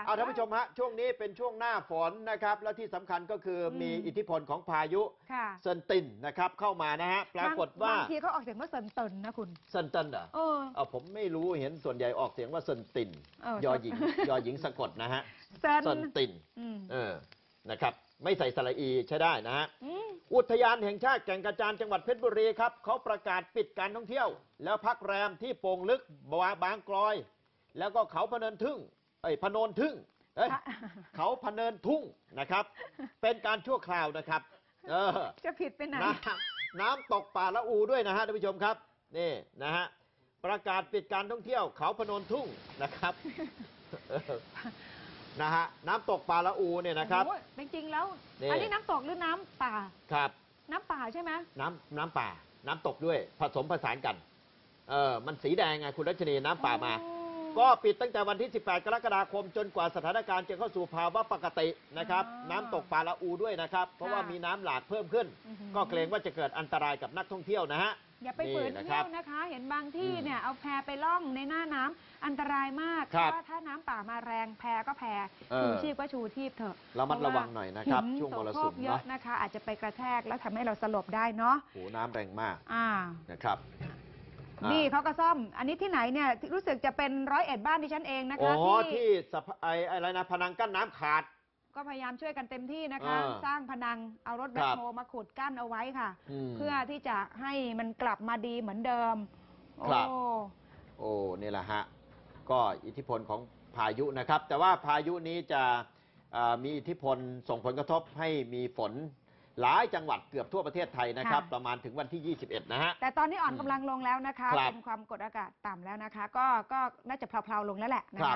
ท่านผู้ชมฮะช่วงนี้เป็นช่วงหน้าฝนนะครับและที่สำคัญก็คือมีอิทธิพลของพายุเซินตินนะครับเข้ามานะฮะปรากฏว่าบางทีเขาออกเสียงว่าเซินเตินนะคุณเซินตินเหรอผมไม่รู้เห็นส่วนใหญ่ออกเสียงว่าเซินตินยอหญิงสะกดนะฮะเซินตินนะครับไม่ใส่สระอีใช้ได้นะฮะอุทยานแห่งชาติแก่งกระจานจังหวัดเพชรบุรีครับเขาประกาศปิดการท่องเที่ยวแล้วพักแรมที่โป่งลึกบางกลอยแล้วก็เขาพะเนินทึ่งพะโนนทึ่งเขาพะเนินทุ่งนะครับเป็นการชั่วคราวนะครับจะผิดไปไหนน้ำตกป่าละอูด้วยนะฮะท่านผู้ชมครับนี่นะฮะประกาศปิดการท่องเที่ยวเขาพะโนนทุ่งนะครับนะฮะน้ำตกป่าละอูเนี่ยนะครับจริงๆแล้วอันนี้น้ำตกหรือน้ำป่าครับน้ำป่าใช่ไหมน้ำป่าน้ำตกด้วยผสมผสานกันมันสีแดงไงคุณรัชนีน้ำป่ามาก็ปิดตั้งแต่วันที่18กรกฎาคมจนกว่าสถานการณ์จะเข้าสู่ภาวะปกตินะครับน้ำตกป่าละอูด้วยนะครับเพราะว่ามีน้ำหลากเพิ่มขึ้นก็เกรงว่าจะเกิดอันตรายกับนักท่องเที่ยวนะฮะอย่าไปฝืนเที่ยวนะคะเห็นบางที่เนี่ยเอาแพไปล่องในหน้าน้ำอันตรายมากเพราะว่าถ้าน้ำป่ามาแรงแพก็แพชูชีพก็ชูชีพเถอะระมัดระวังหน่อยนะครับช่วงมรสุมเยอะนะคะอาจจะไปกระแทกแล้วทำให้เราสลบได้เนาะโหน้ำแรงมากนะครับนี่เขาก็ซ่อมอันนี้ที่ไหนเนี่ยรู้สึกจะเป็น101บ้านดิฉันเองนะคะที่อะไรนะพนังกั้นน้ำขาดก็พยายามช่วยกันเต็มที่นะคะสร้างพนังเอารถแบ็คโฮมาขุดกั้นเอาไว้ค่ะเพื่อที่จะให้มันกลับมาดีเหมือนเดิมโอ้นี่แหละฮะก็อิทธิพลของพายุนะครับแต่ว่าพายุนี้จะมีอิทธิพลส่งผลกระทบให้มีฝนหลายจังหวัดเกือบทั่วประเทศไทยนะครับประมาณถึงวันที่21นะฮะแต่ตอนนี้อ่อนกำลังลงแล้วนะคะเป็นความกดอากาศต่ำแล้วนะคะก็น่าจะเพลาๆลงแล้วแหละนะคะ